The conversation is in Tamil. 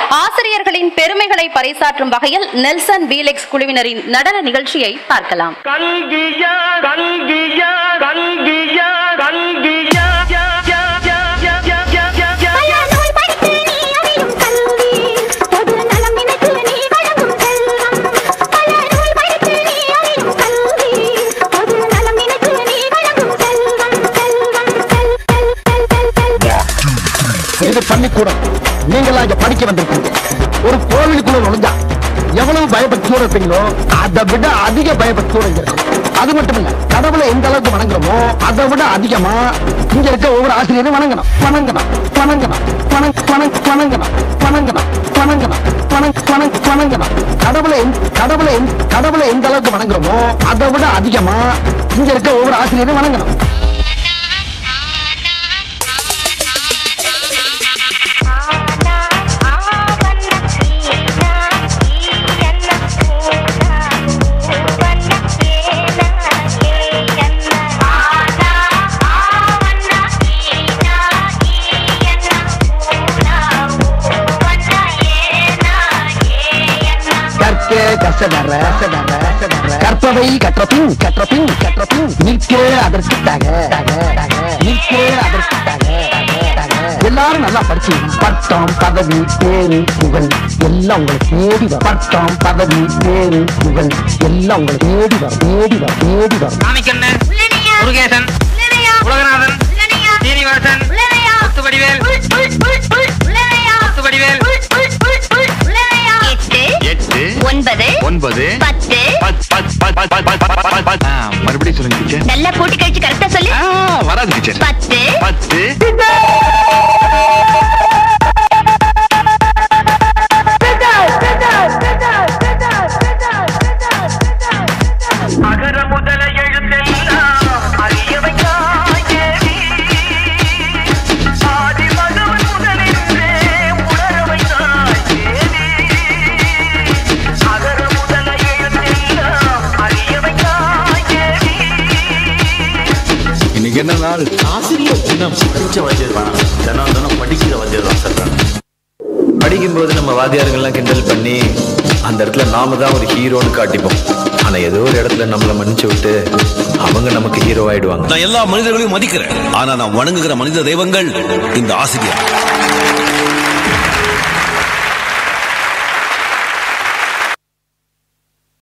ஆசிரியர்களின் பெருமைகளை பறைசாற்றும் வகையில் நெல்சன் பீலெக்ஸ் குழுவினரின் நடன நிகழ்ச்சியை பார்க்கலாம். இது பள்ளிக்கூடம். நீங்களா இங்க படிக்க வந்திருக்கீங்க. ஒரு கோவிலுக்குள்ள நுழைஞ்சா எவ்வளவு பயபக்தியோட இருப்பீங்களோ அதை விட அதிக பயபக்தியோட இங்க இருக்கு. அது மட்டும் இல்ல, கடவுளை எந்த அளவுக்கு வணங்குறோமோ அதை விட அதிகமா இங்க இருக்க ஒவ்வொரு ஆசிரியரும் வணங்கணும் வணங்கணும் வணங்கணும் வணங்கணும் வணங்கணும் வணங்கணும் வணங்கணும். கடவுளை எந்த அளவுக்கு வணங்குறோமோ அதை விட அதிகமா இங்க இருக்க ஒவ்வொரு ஆசிரியரும் வணங்கணும். கற்பவை கற்றபின் நிற்க அதற்காக எல்லாரும் நல்லா படிச்சு பட்டம் பதவி பேரு புகழ் எல்லாம் உங்களுக்கு தேடி வரும். பட்டம் பதவி பேரு புகழ் எல்லாம் உங்களுக்கு தேடி வரும். முருகேசன், உலகநாதன், சீனிவாசன், முத்துவடிவேல், 9 மறுபடியும் சொல்லுங்க. நல்லா போட்டு கழிச்சு கரெக்டா சொல்லு. வராது டீச்சர். 10 அகர முதல எழுத்தெல்லாம் அறியவைக்காய் தேவி ஆதி மகவன் முதலின்றே உணரவைக்காய் தேவி அகர முதல எழுத்தெல்லாம் அறியவைக்காய் தேவி. இன்னைக்கு என்ன நாள்? ஆசிரியர் தினம். படிச்ச வாத்தியார் வேணாம், தினம் படிக்கிற வாத்தியார் தான் சொல்றாங்க. படிக்கும்போது நம்ம வாத்தியார்கள்லாம் கிண்டல் பண்ணி அந்த இடத்துல நாம தான் ஒரு ஹீரோன்னு காட்டிப்போம். ஆனா ஏதோ ஒரு இடத்துல நம்மள மன்னிச்சு விட்டு அவங்க நமக்கு ஹீரோ ஆயிடுவாங்க. நான் எல்லா மனிதர்களையும் மதிக்கிறேன். ஆனா நான் வணங்குகிற மனித தெய்வங்கள் இந்த ஆசிரியர்.